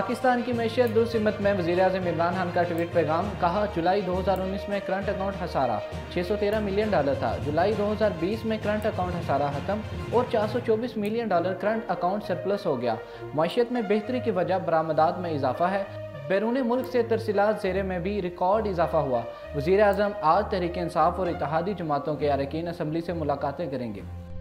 पाकिस्तान की मैशियत दुरुस्त में वज़ीर-ए-आज़म इमरान खान का ट्वीट पैगाम। कहा, जुलाई 2019 में करंट अकाउंट खसारा $613 मिलियन था। जुलाई 2020 में करंट अकाउंट खसारा खत्म और $424 मिलियन करंट अकाउंट सरप्लस हो गया। मैशियत में बेहतरी की वजह बरामदात में इजाफा है। बैरून मुल्क से तरसीलात ज़ेरे में भी रिकॉर्ड इजाफा हुआ। वज़ीर-ए-आज़म आज तहरीक इंसाफ और इत्तेहादी जमातों के अरकान असम्बली से मुलाकातें करेंगे।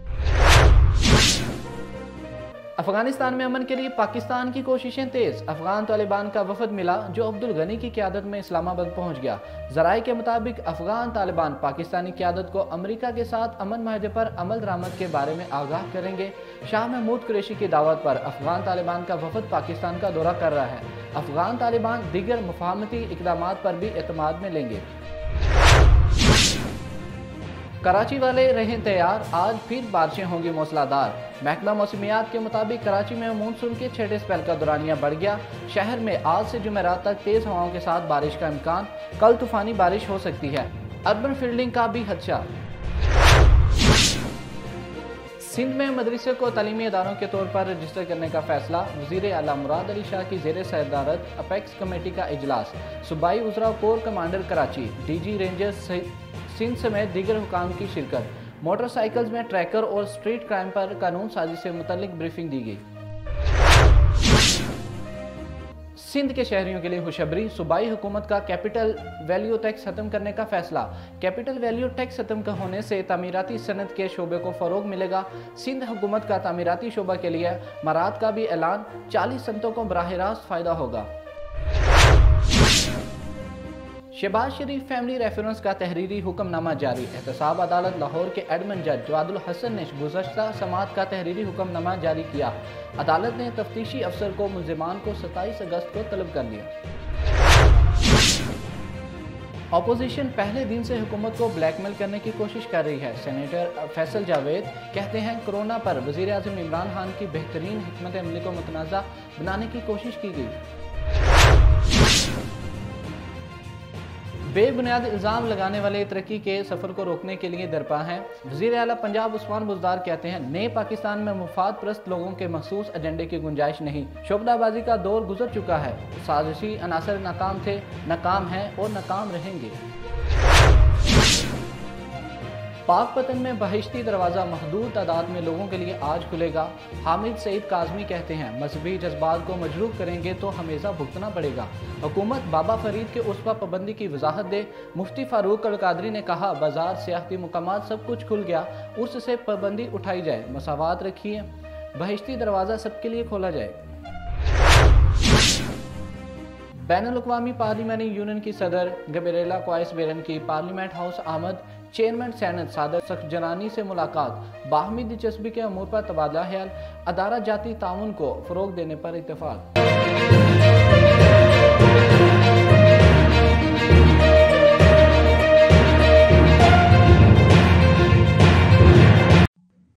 अफगानिस्तान में अमन के लिए पाकिस्तान की कोशिशें तेज। अफगान तालिबान का वफद मिला जो अब्दुल गनी की क़यादत में इस्लामाबाद पहुंच गया। ज़राए के मुताबिक अफगान तालिबान पाकिस्तानी क़यादत को अमेरिका के साथ अमन माहदे पर अमल दरामद के बारे में आगाह करेंगे। शाह महमूद कुरैशी की दावत पर अफगान तालिबान का वफद पाकिस्तान का दौरा कर रहा है। अफगान तालिबान दीगर मुफाहमती इक़दामात पर भी एतमाद में लेंगे। कराची वाले रहें तैयार, आज फिर बारिशें होंगी मौसलाधार। महकमा मौसमियात के मुताबिक कराची में मानसून के छठे स्पेल का दौरानिया बढ़ गया। शहर में आज से जुमेरात तक तेज हवाओं के साथ बारिश का इम्कान। कल तूफानी बारिश हो सकती है। अर्बन फील्डिंग का भी खदशा। सिंध में मदरसे को तालीमी इदारों के तौर पर रजिस्टर करने का फैसला। वज़ीर आला मुराद अली शाह की ज़ेर सदारत अपेक्स कमेटी का इजलास। सूबाई उज़रा corps commander Karachi, DG rangers Sindh समेत दीगर हुकाम की शिरकत। मोटरसाइकिल्स में ट्रैकर और स्ट्रीट क्राइम पर कानून साजी से मुतल्लिक ब्रीफिंग दी गई। सिंध के शहरियों के लिए खुशखबरी। सूबाई हुकूमत का कैपिटल वैल्यू टैक्स खत्म करने का फैसला। कैपिटल वैल्यू टैक्स खत्म होने से तामीराती सनत के शोबे को फ़रोग मिलेगा। सिंध हुकूमत का तामीराती शोबा के लिए मराद का भी ऐलान। 40 सनतों को बराह रास्त फ़ायदा होगा। शहबाज शरीफ फैमिली रेफरेंस का तहरीरी हुक्मनामा जारी। एहतसाब अदालत लाहौर के एडमिन जज जवादुल हसन ने गुज़श्ता समात का तहरीरी हुक्मनामा जारी किया। अदालत ने तफ्तीशी अफसर को मुल्ज़िमान को 27 अगस्त को तलब कर लिया। अपोजिशन पहले दिन से हुकूमत को ब्लैकमेल करने की कोशिश कर रही है। सेनेटर फैसल जावेद कहते हैं, कोरोना पर वज़ीर-ए-आज़म इमरान खान की बेहतरीन हिकमत अमली को मुतनाज़ा बनाने की कोशिश की गई। बेबुनियाद इल्ज़ाम लगाने वाले तरक्की के सफ़र को रोकने के लिए दरपा हैं। वज़ीर आला पंजाब उस्मान बुज़दार कहते हैं, नए पाकिस्तान में मुफाद परस्त लोगों के मखसूस एजेंडे की गुंजाइश नहीं। शोबदाबाजी का दौर गुजर चुका है। साजिशी अनासर नाकाम थे, नाकाम हैं और नाकाम रहेंगे। पाकपतन में बहिश्ती दरवाज़ा महदूद तादाद में लोगों के लिए आज खुलेगा। हामिद सईद काज़मी कहते हैं, मजहबी जज्बात को मजरूह करेंगे तो हमेशा भुगतना पड़ेगा। हुकूमत बाबा फरीद के उर्स पर पाबंदी की वजाहत दे। मुफ्ती फारूक अल कादरी ने कहा, बाजार सियाहती मुकामात सब कुछ खुल गया, उर्स से पाबंदी उठाई जाए, मसावात रखिए, बहिश्ती दरवाज़ा सबके लिए खोला जाए। बैनुल-अक़वामी पार्लिमानी यूनियन की सदर गबरेला क्वाइस बेरन की पार्लियामेंट हाउस आमद। चेयरमैन सैनत सादर सख्जनानी से मुलाकात। बाहमी दिलचस्पी के अमूर पर तबादला ख्याल। अदारा जाती ताउन को फ़रोग देने पर इत्तेफाक।